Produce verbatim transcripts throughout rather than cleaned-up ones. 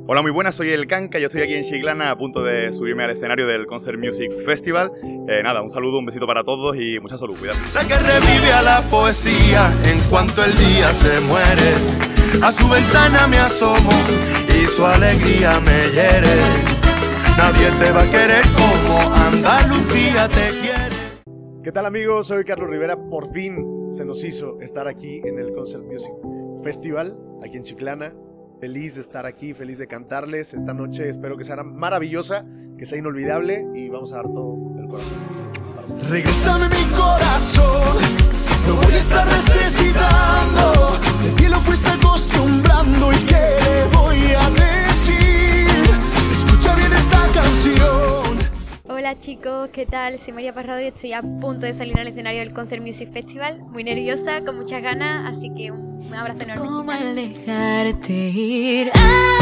Hola, muy buenas, soy el Kanka, yo estoy aquí en Chiclana a punto de subirme al escenario del Concert Music Festival. Eh, nada, un saludo, un besito para todos y mucha salud, cuidado. La que revive a la poesía en cuanto el día se muere. A su ventana me asomo y su alegría me hiere. Nadie te va a querer como Andalucía te quiere. ¿Qué tal, amigos? Soy Carlos Rivera. Por fin se nos hizo estar aquí en el Concert Music Festival, aquí en Chiclana. Feliz de estar aquí, feliz de cantarles esta noche. Espero que sea maravillosa, que sea inolvidable y vamos a dar todo el corazón. Regrésame mi corazón, lo voy a estar necesitando. De ti lo fuiste acostumbrando y qué le voy a decir. Escucha bien esta canción. Hola chicos, ¿qué tal? Soy María Parrado y estoy a punto de salir al escenario del Concert Music Festival. Muy nerviosa, con muchas ganas, así que un, un abrazo enorme. ¿Cómo al dejarte ir?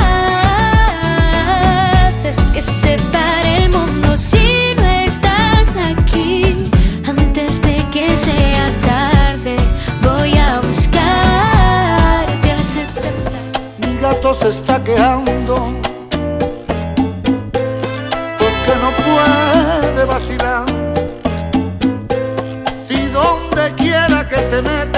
Haces que se pare el mundo si no estás aquí. Antes de que sea tarde, voy a buscarte al setenta. Mi gato se está quejando porque no puede vacilar. Si donde quiera que se meta